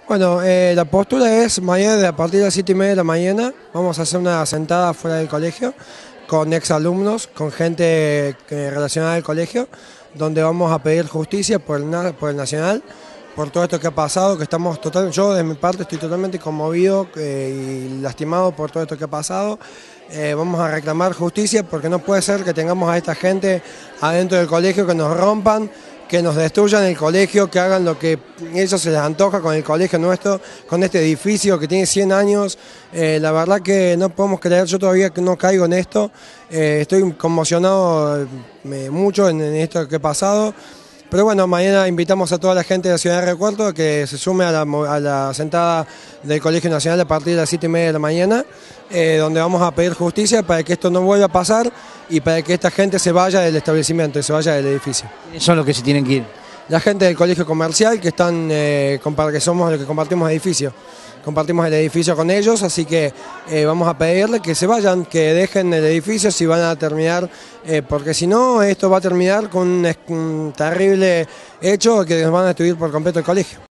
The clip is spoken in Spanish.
Bueno, la postura es mañana a partir de las 7:30 de la mañana. Vamos a hacer una sentada fuera del colegio con exalumnos, con gente relacionada al colegio, donde vamos a pedir justicia por el Nacional, por todo esto que ha pasado, que estamos yo de mi parte estoy totalmente conmovido y lastimado por todo esto que ha pasado. Vamos a reclamar justicia porque no puede ser que tengamos a esta gente adentro del colegio que nos rompan, que nos destruyan el colegio, que hagan lo que a ellos se les antoja con el colegio nuestro, con este edificio que tiene 100 años. La verdad que no podemos creer, yo todavía no caigo en esto, estoy conmocionado mucho en esto que ha pasado. Pero bueno, mañana invitamos a toda la gente de la ciudad de Río Cuarto que se sume a la sentada del Colegio Nacional a partir de las 7:30 de la mañana, donde vamos a pedir justicia para que esto no vuelva a pasar y para que esta gente se vaya del establecimiento, se vaya del edificio. ¿Quiénes son los que se tienen que ir? La gente del colegio comercial que que somos los que compartimos edificio. Compartimos el edificio con ellos, así que vamos a pedirle que se vayan, que dejen el edificio si van a terminar, porque si no, esto va a terminar con un terrible hecho que nos van a destruir por completo el colegio.